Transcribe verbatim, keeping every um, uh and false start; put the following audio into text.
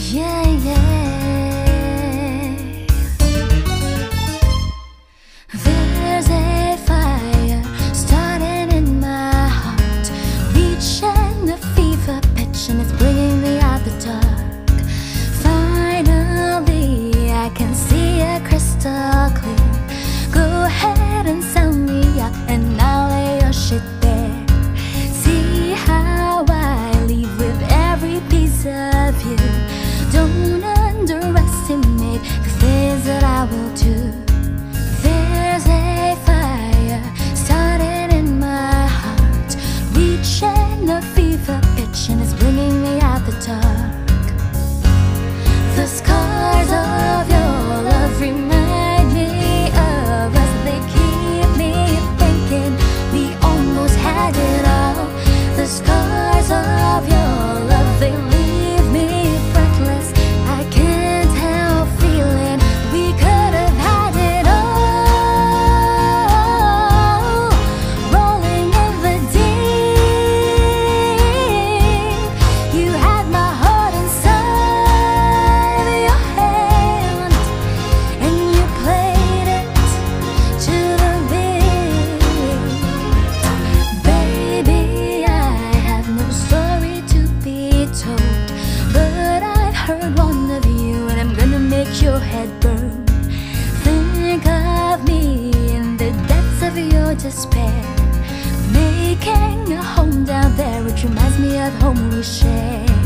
Yeah, yeah. There's a fire starting in my heart, reaching the fever pitch, and it's bringing me out the dark. Finally, I can see it crystal clear. Go ahead and sell me out, and I'll lay your shit bare. See how I leave with every piece of you. Don't underestimate the things that I will do. There's a fire starting in my heart, reaching the fever pitch, and it's bringing me out the dark. The scars of your love remind me of us. They keep me thinking we almost had it all. The scars of your love, they leave me breathless. I can't help feeling we could have had it all. Rolling in the deep, you had my heart inside your hand, and you played it to the beat. Baby, I have no story to be told, but I've heard one of you, and I'm gonna make your head burn. Think of me in the depths of your despair, making a home down there, which reminds me of home we share.